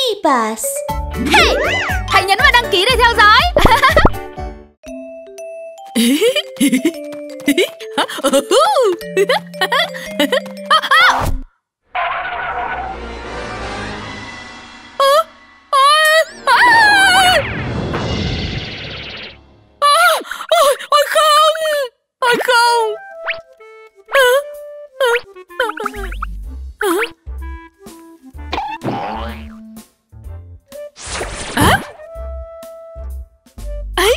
Bus. Hey, hãy nhấn vào đăng ký để theo dõi. Ôi không. Ôi không. Ấy.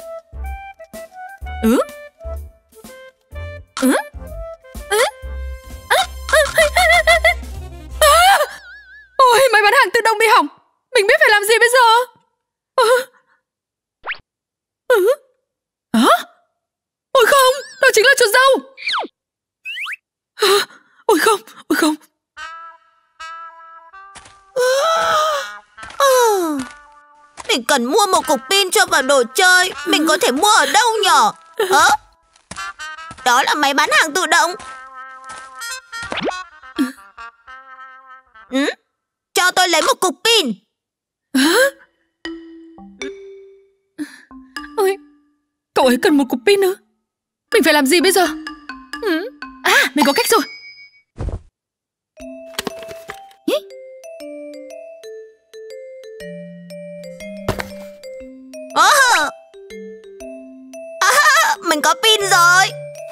Ôi, máy bán hàng tự động bị hỏng. Mình biết phải làm gì bây giờ? Ôi không, đó chính là chuột dâu. Ôi không, ôi không. Mình cần mua một cục pin cho vào đồ chơi. Mình có thể mua ở đâu nhở? Đó là máy bán hàng tự động. Cho tôi lấy một cục pin. Ôi, cậu ấy cần một cục pin nữa. Mình phải làm gì bây giờ? Mình có cách rồi. Mình có pin rồi.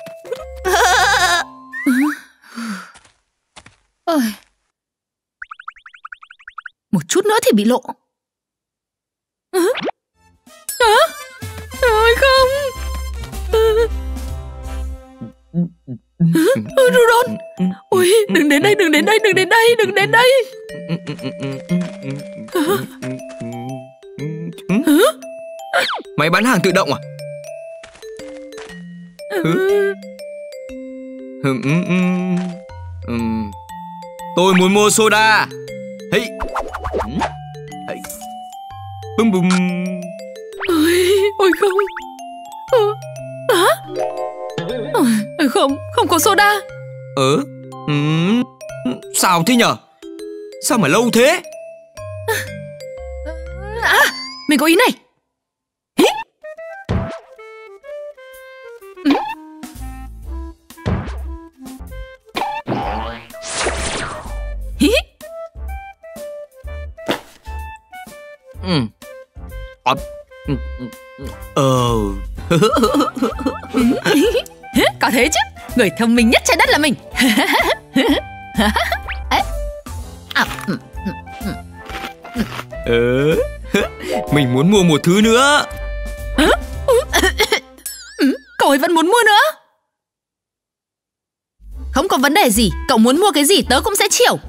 Một chút nữa thì bị lộ. Ôi không. Rudolph. Ôi, đừng đến đây, đừng đến đây, đừng đến đây, đừng đến đây. Máy bán hàng tự động à? Tôi muốn mua soda. Hey. Hey. Bum bum. Ôi không. Không có soda. Sao thế nhở? Sao mà lâu thế? Mình có ý này. Có thế chứ. Người thông minh nhất trái đất là mình. Mình muốn mua một thứ nữa. Cậu ấy vẫn muốn mua nữa. Không có vấn đề gì. Cậu muốn mua cái gì tớ cũng sẽ chiều.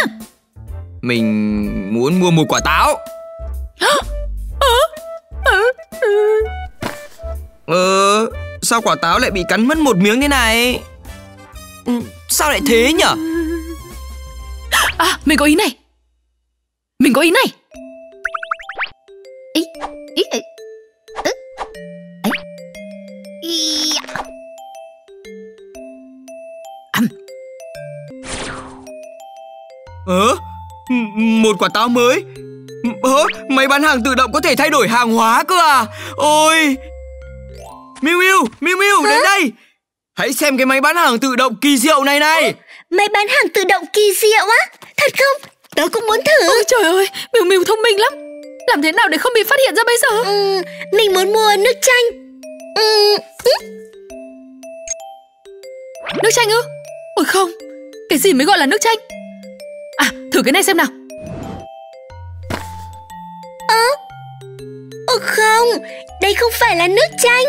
Mình muốn mua một quả táo. Sao quả táo lại bị cắn mất một miếng thế này? Sao lại thế nhở? Mình có ý này. Mình có ý này. Một quả táo mới. Máy bán hàng tự động có thể thay đổi hàng hóa cơ à? Ôi, Miu Miu đến đây. Hãy xem cái máy bán hàng tự động kỳ diệu này này. Máy bán hàng tự động kỳ diệu á? Thật không? Tớ cũng muốn thử. Ôi trời ơi, Miu thông minh lắm. Làm thế nào để không bị phát hiện ra bây giờ? Mình muốn mua nước chanh. Nước chanh ư? Ôi không, cái gì mới gọi là nước chanh? Thử cái này xem nào. Không, đây không phải là nước chanh.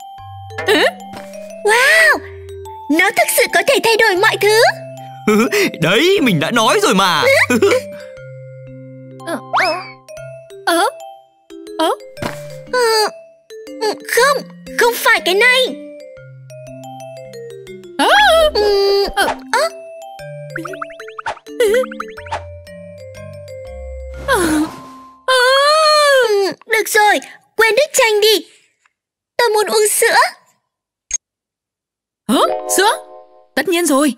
Wow, nó thực sự có thể thay đổi mọi thứ. Đấy, mình đã nói rồi mà. Không phải cái này. Được rồi, quên nước chanh đi. Tôi muốn uống sữa. Sữa? Tất nhiên rồi.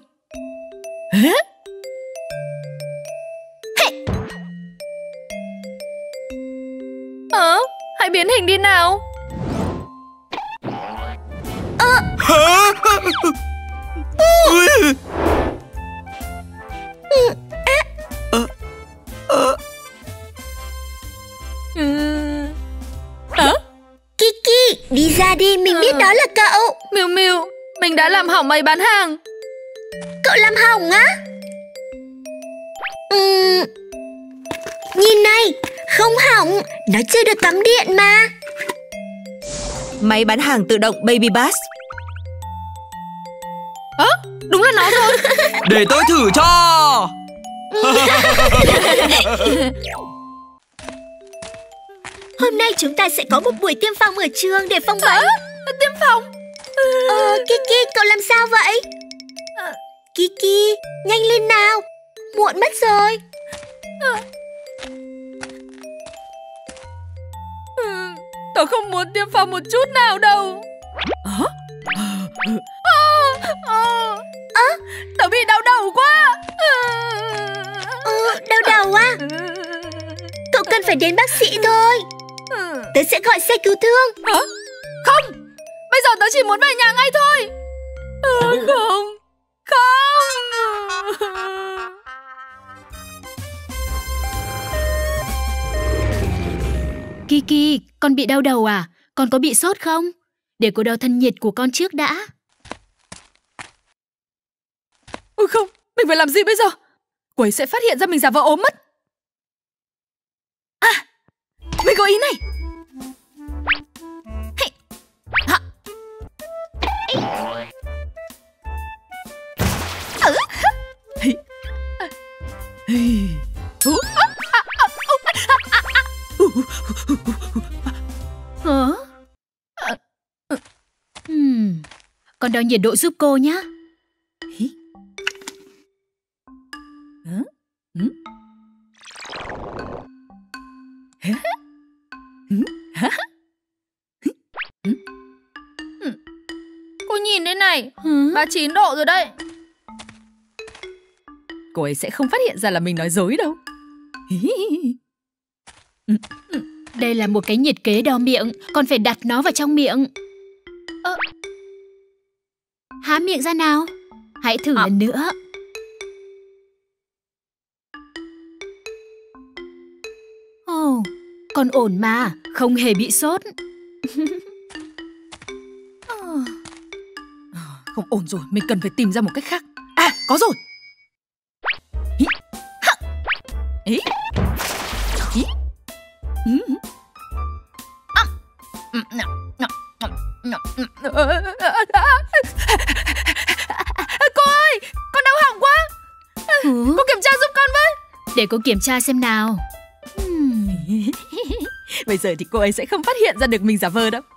Hãy biến hình đi nào. Hả? Kiki, đi ra đi, mình biết đó là cậu. Miu Miu, mình đã làm hỏng máy bán hàng. Cậu làm hỏng á? Nhìn này, không hỏng, nó chưa được cắm điện mà. Máy bán hàng tự động Baby Bus. Đúng là nó rồi. Để tôi thử cho. Hôm nay chúng ta sẽ có một buổi tiêm phòng ở trường để phòng bệnh. Tiêm phòng. Kiki, cậu làm sao vậy? Kiki, nhanh lên nào, muộn mất rồi. Tớ không muốn tiêm phòng một chút nào đâu. Tớ bị đau đầu quá. Đau đầu à? Cậu cần phải đến bác sĩ thôi. Tớ sẽ gọi xe cứu thương. Không, bây giờ tớ chỉ muốn về nhà ngay thôi. Không. Kiki, con bị đau đầu à? Con có bị sốt không? Để cô đo thân nhiệt của con trước đã. Ôi không, mình phải làm gì bây giờ? Cô ấy sẽ phát hiện ra mình giả vờ ốm mất. Mình có ý này. Hả? Con đo nhiệt độ giúp cô nhé. Cô nhìn đây này, 39 độ rồi đấy. Cô ấy sẽ không phát hiện ra là mình nói dối đâu. Đây là một cái nhiệt kế đo miệng, con phải đặt nó vào trong miệng. Há miệng ra nào. Hãy thử lần nữa. Con ổn mà, không hề bị sốt. Không ổn rồi, mình cần phải tìm ra một cách khác. Có rồi. Cô ơi, con đau họng quá. Cô kiểm tra giúp con với. Để cô kiểm tra xem nào. Bây giờ thì cô ấy sẽ không phát hiện ra được mình giả vờ đâu.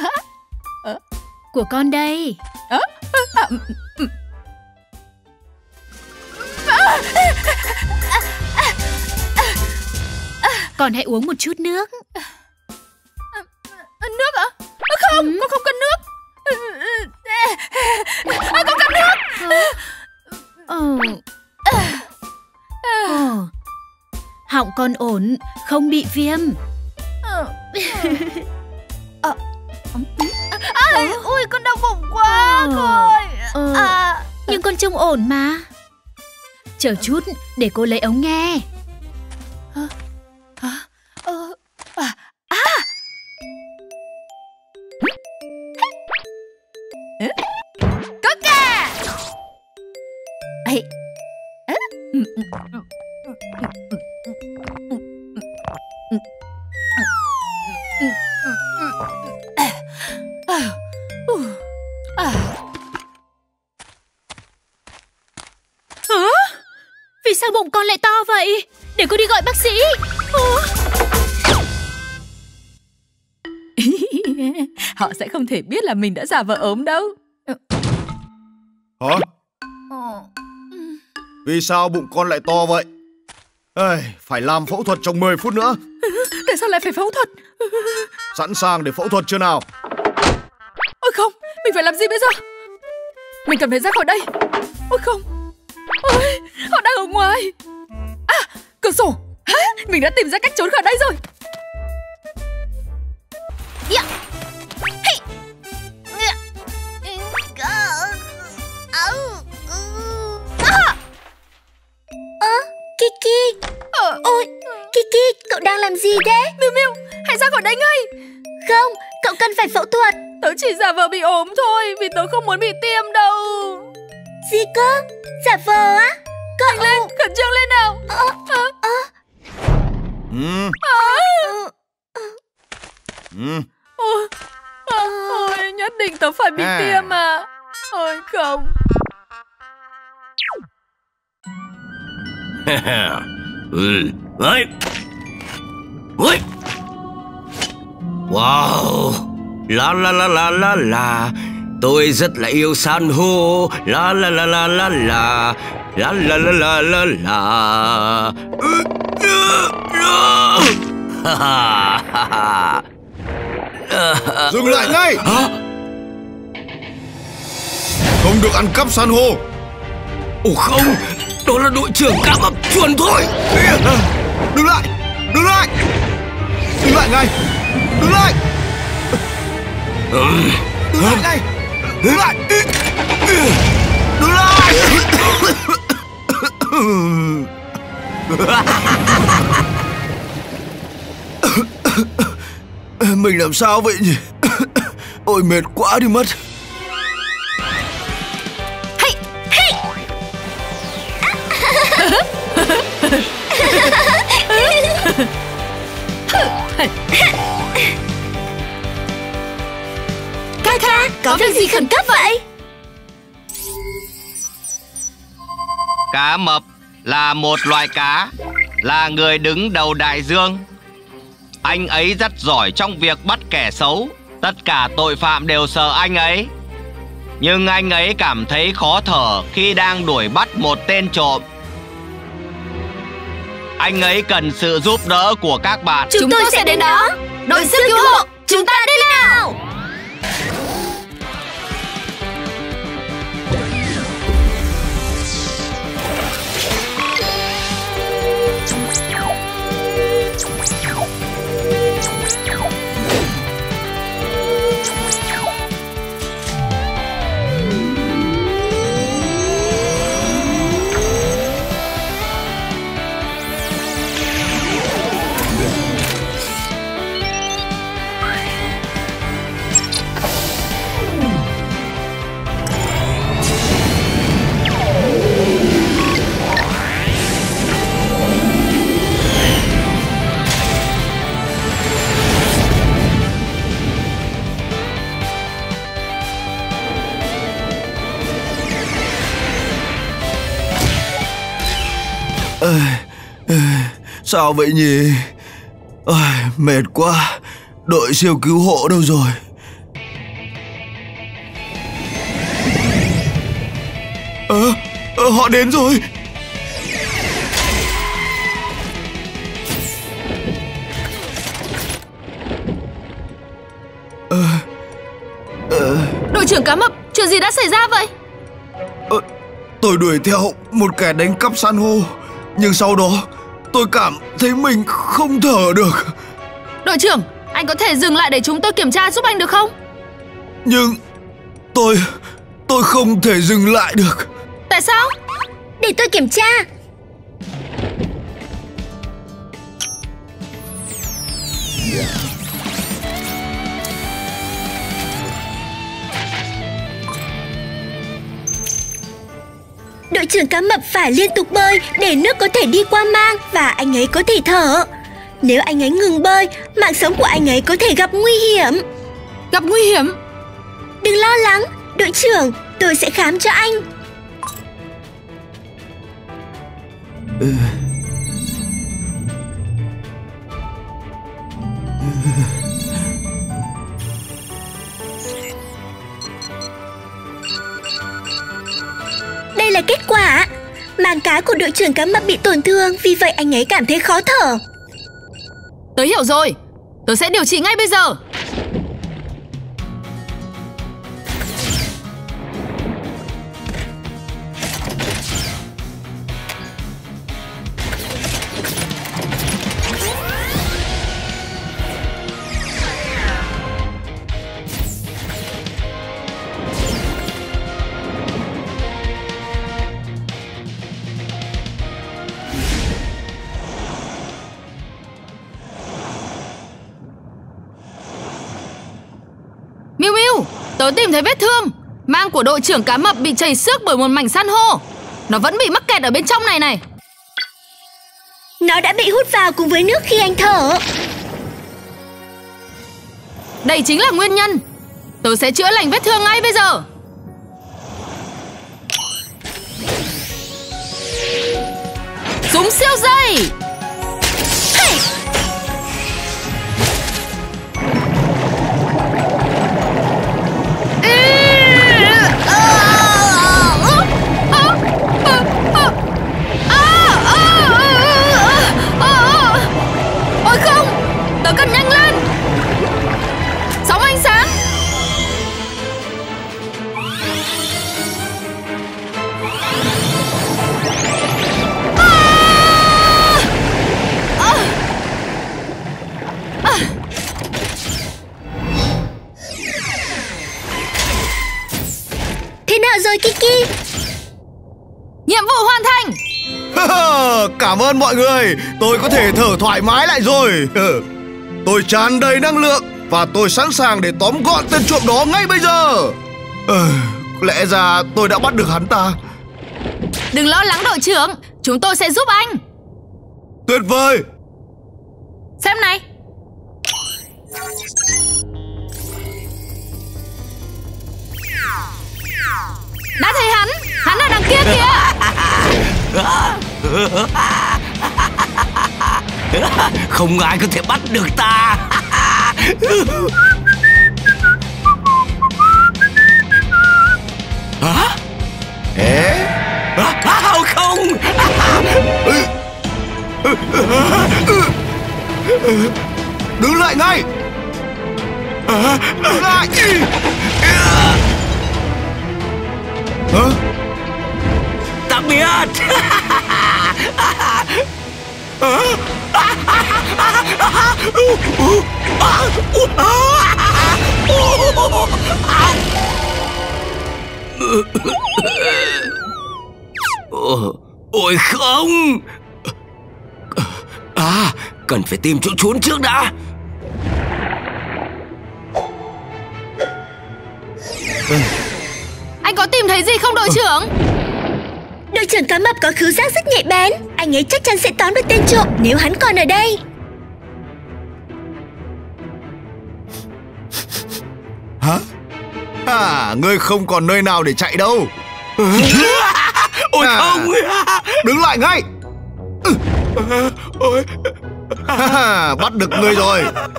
Của con đây. Con hãy uống một chút nước. Nước ạ? Không, con không cần nước. Con cần nước. Họng con ổn, không bị viêm. Ui, con đau bụng quá rồi. Nhưng con trông ổn mà. Chờ chút để cô lấy ống nghe. Có kìa. Vì sao bụng con lại to vậy? Để cô đi gọi bác sĩ. Họ sẽ không thể biết là mình đã giả vờ ốm đâu. Hả? Vì sao bụng con lại to vậy? Phải làm phẫu thuật trong 10 phút nữa. Tại sao lại phải phẫu thuật? Sẵn sàng để phẫu thuật chưa nào? Ôi không, mình phải làm gì bây giờ? Mình cần phải ra khỏi đây. Ôi không. Ôi, họ đang ở ngoài. Cửa sổ. Mình đã tìm ra cách trốn khỏi đây rồi. Kiki. Ôi, Kiki, cậu đang làm gì thế? Miu Miu, hãy ra khỏi đây ngay. Không, cậu cần phải phẫu thuật. Tớ chỉ giả vờ bị ốm thôi, vì tớ không muốn bị tiêm đâu. Gì cơ? Giả vờ á? Cậu... Lên, khẩn trương lên nào. Ôi, nhất định tớ phải bị tiêm à. Ôi không. Wow, la la la la la la, tôi rất là yêu san hô. La la la la la la, la la la la la la. Dừng lại ngay. Không được ăn cắp san hô. Ồ không, đó là đội trưởng cá mập chuồn thôi. Đứng lại, đứng lại, đứng lại ngay, đứng lại, đứng lại ngay, đứng lại, đứng lại. Mình làm sao vậy nhỉ? Ôi mệt quá đi mất. Kaka, có việc gì khẩn cấp vậy? Cá mập là một loài cá, là người đứng đầu đại dương. Anh ấy rất giỏi trong việc bắt kẻ xấu. Tất cả tội phạm đều sợ anh ấy. Nhưng anh ấy cảm thấy khó thở khi đang đuổi bắt một tên trộm. Anh ấy cần sự giúp đỡ của các bạn. Chúng tôi sẽ đến đó. Đội sức cứu hộ, chúng ta đi nào. Sao vậy nhỉ? Mệt quá. Đội siêu cứu hộ đâu rồi? Họ đến rồi. Đội trưởng cá mập, chuyện gì đã xảy ra vậy? Tôi đuổi theo một kẻ đánh cắp san hô, nhưng sau đó tôi cảm thấy mình không thở được. Đội trưởng, anh có thể dừng lại để chúng tôi kiểm tra giúp anh được không? Nhưng tôi không thể dừng lại được. Tại sao? Để tôi kiểm tra. Đội trưởng cá mập phải liên tục bơi để nước có thể đi qua mang và anh ấy có thể thở. Nếu anh ấy ngừng bơi, mạng sống của anh ấy có thể gặp nguy hiểm. Gặp nguy hiểm? Đừng lo lắng, đội trưởng, tôi sẽ khám cho anh. Đây là kết quả. Màng cá của đội trưởng cá mập bị tổn thương, vì vậy anh ấy cảm thấy khó thở. Tớ hiểu rồi. Tớ sẽ điều trị ngay bây giờ. Miu Miu, tớ tìm thấy vết thương. Mang của đội trưởng cá mập bị chảy xước bởi một mảnh san hô. Nó vẫn bị mắc kẹt ở bên trong này này. Nó đã bị hút vào cùng với nước khi anh thở. Đây chính là nguyên nhân. Tớ sẽ chữa lành vết thương ngay bây giờ. Súng siêu dây. Hey! Ôi không, tớ cần nhanh lên. Sóng ánh sáng. Thế nào rồi Kiki? Nhiệm vụ hoàn thành. Cảm ơn mọi người, tôi có thể thở thoải mái lại rồi. Tôi tràn đầy năng lượng và tôi sẵn sàng để tóm gọn tên trộm đó ngay bây giờ. Lẽ ra tôi đã bắt được hắn ta. Đừng lo lắng đội trưởng, chúng tôi sẽ giúp anh. Tuyệt vời. Xem này. Đã thấy hắn ở đằng kia kìa. Không ai có thể bắt được ta. Hả? Ê? Không. Đứng lại ngay. Đứng lại. Tạm biệt. Ôi không. Cần phải tìm chỗ trốn trước đã. Anh có tìm thấy gì không đội trưởng? Đội trưởng cá mập có khứu giác rất nhạy bén. Anh ấy chắc chắn sẽ tóm được tên trộm nếu hắn còn ở đây. Hả? Ngươi không còn nơi nào để chạy đâu. Ôi không. Đứng lại ngay. Bắt được ngươi rồi.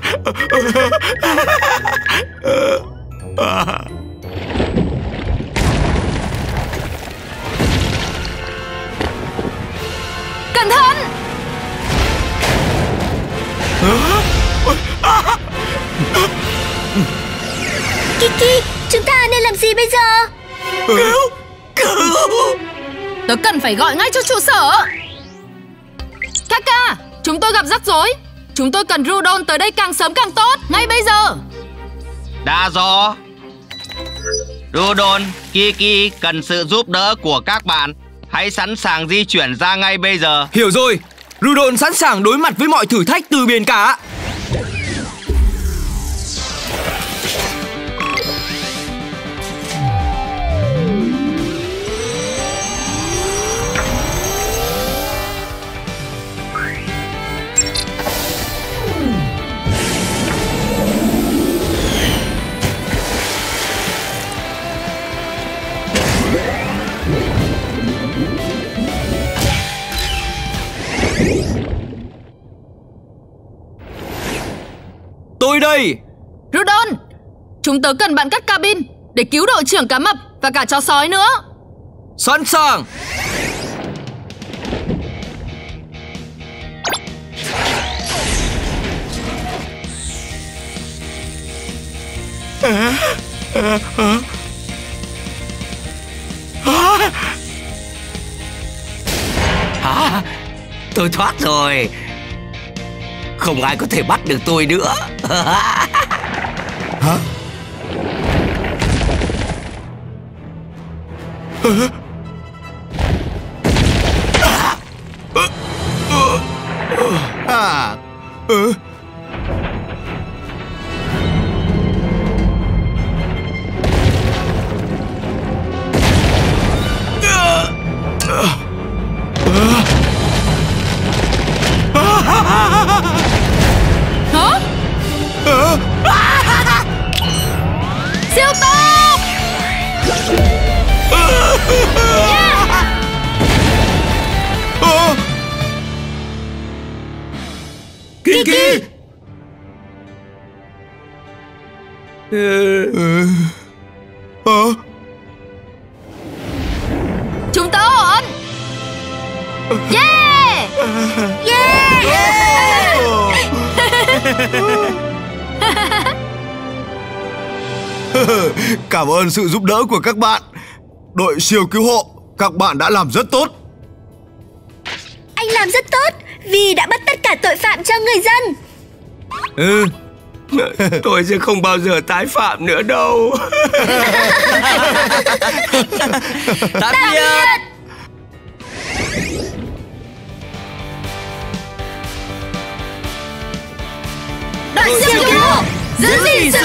Cẩn thận. Kiki, chúng ta nên làm gì bây giờ? Cứu. Tớ cần phải gọi ngay cho trụ sở. Kaka, chúng tôi gặp rắc rối. Chúng tôi cần Rudon tới đây càng sớm càng tốt. Ngay bây giờ. Đã rõ. Rudon, Kiki cần sự giúp đỡ của các bạn. Hãy sẵn sàng di chuyển ra ngay bây giờ. Hiểu rồi. Rudon sẵn sàng đối mặt với mọi thử thách từ biển cả. Tôi đây. Rudon, chúng tớ cần bạn cắt cabin để cứu đội trưởng cá mập và cả chó sói nữa. Sẵn sàng. Tôi thoát rồi. Không ai có thể bắt được tôi nữa. Hả? Kiki. Chúng ta ổn. Yeah. Cảm ơn sự giúp đỡ của các bạn. Đội siêu cứu hộ, các bạn đã làm rất tốt. Anh làm rất tốt vì đã bắt tất cả tội phạm cho người dân. Tôi sẽ không bao giờ tái phạm nữa đâu. Tạm biệt. Đội siêu cứu hộ giữ gìn sự